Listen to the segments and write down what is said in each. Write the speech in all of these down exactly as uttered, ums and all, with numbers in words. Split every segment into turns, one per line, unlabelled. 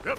Yep.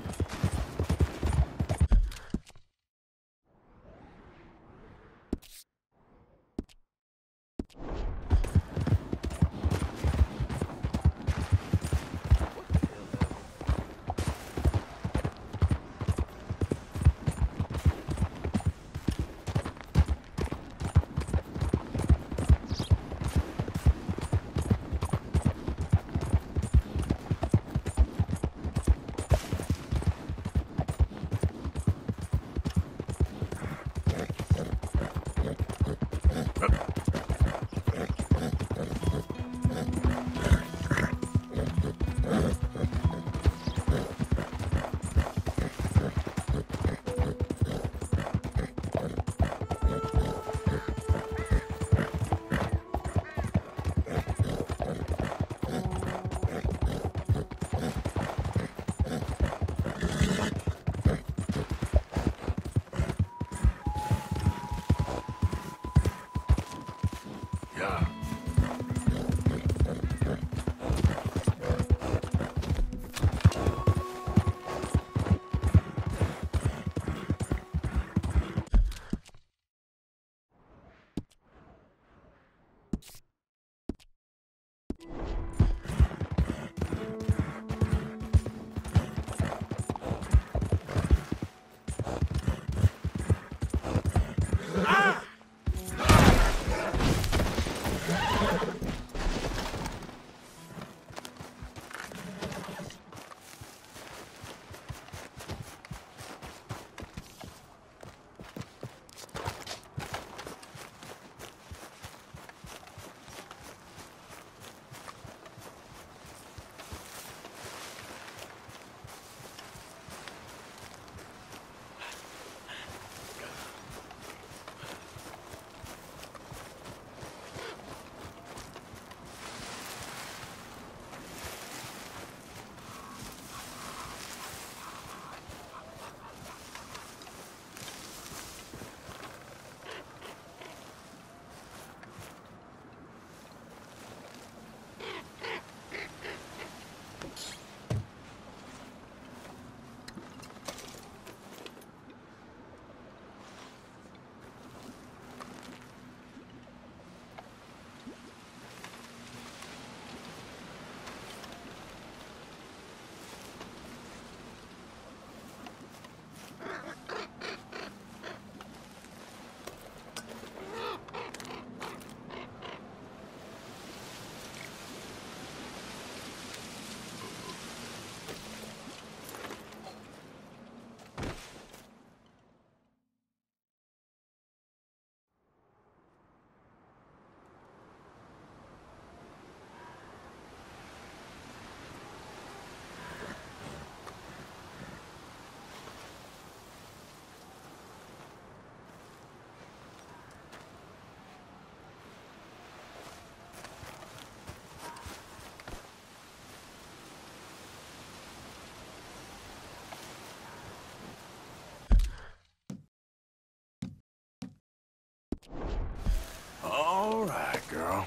All right, girl.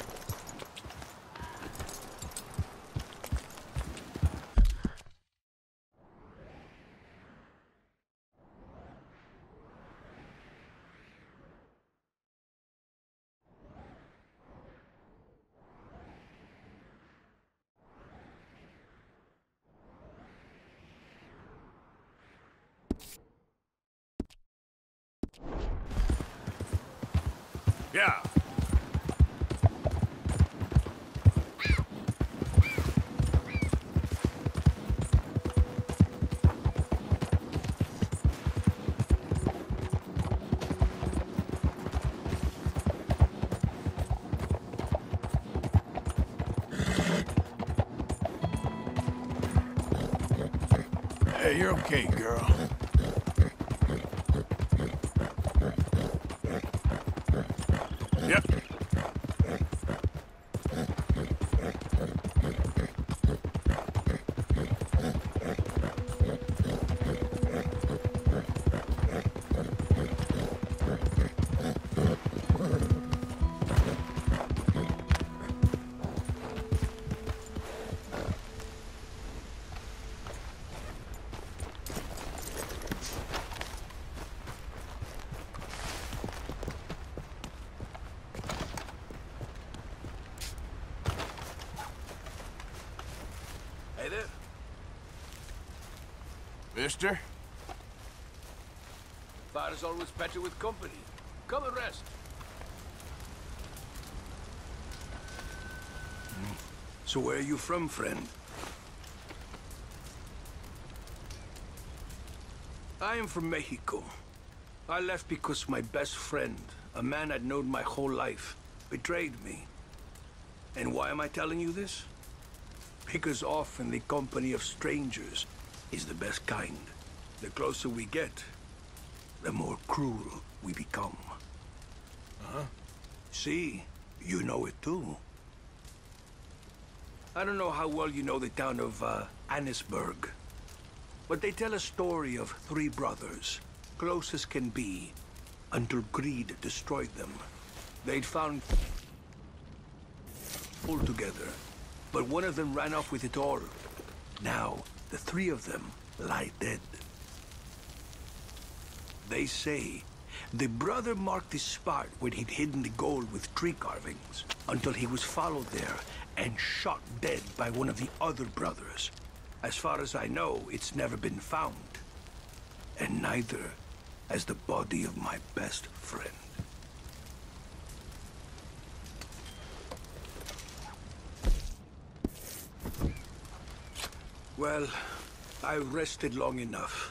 Yeah. Hey, you're okay, girl. Yep. Mister?
Fire's always better with company. Come and rest.
So where are you from, friend? I am from Mexico. I left because my best friend, a man I'd known my whole life, betrayed me. And why am I telling you this? Because often the company of strangers is the best kind. The closer we get, the more cruel we become.
Uh-huh.
See, you know it too. I don't know how well you know the town of uh, Annesburg, but they tell a story of three brothers, close as can be, until greed destroyed them. They'd found all together, but one of them ran off with it all. Now, the three of them lie dead. They say the brother marked the spot where he'd hidden the gold with tree carvings until he was followed there and shot dead by one of the other brothers. As far as I know, it's never been found. And neither has the body of my best friend. Well, I rested long enough.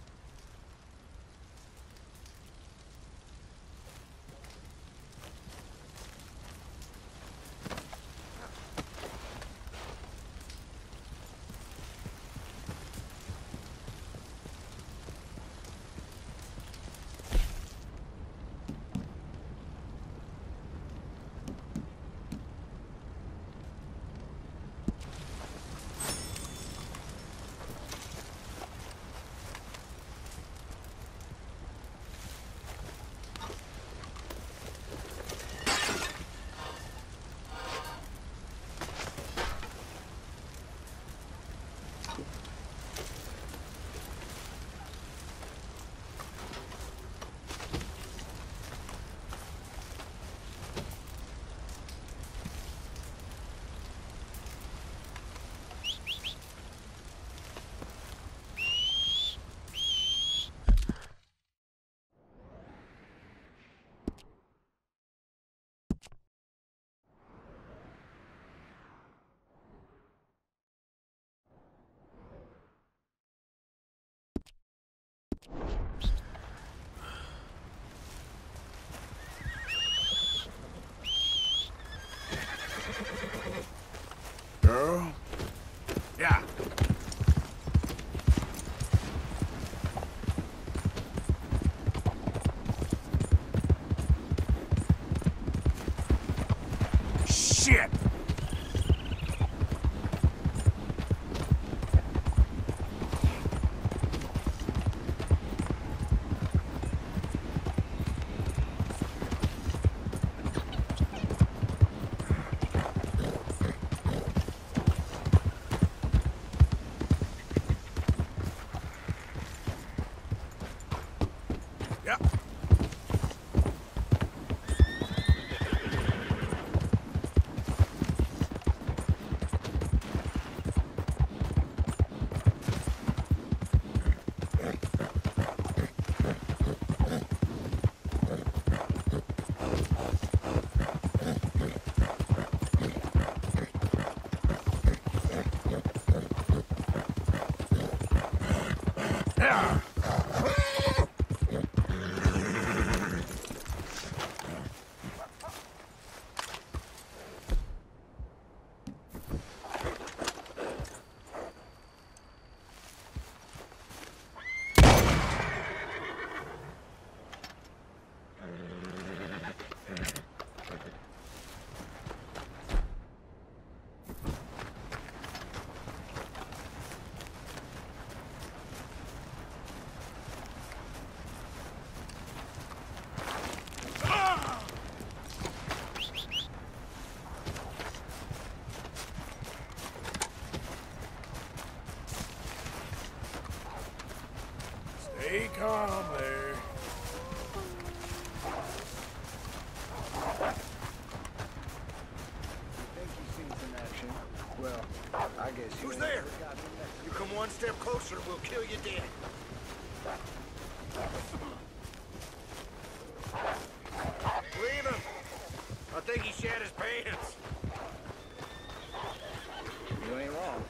Girl? Yeah. Shit! Yeah. Yeah. Stay calm there.
Think he sees in action? Well, I guess you
Who's
ain't
there?
never got me next. You Come one step closer, we'll kill you dead. Leave him. I think he shat his pants.
You ain't wrong.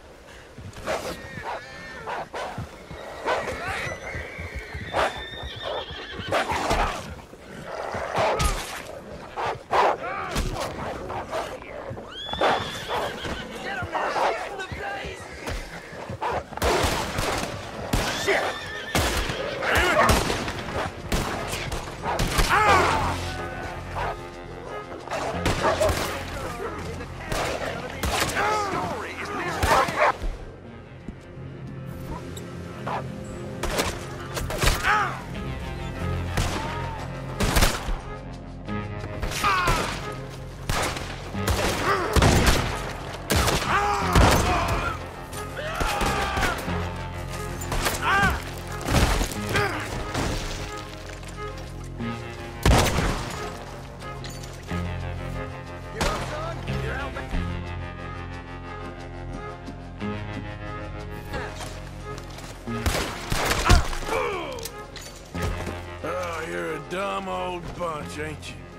Oh, you're a dumb old bunch, ain't you?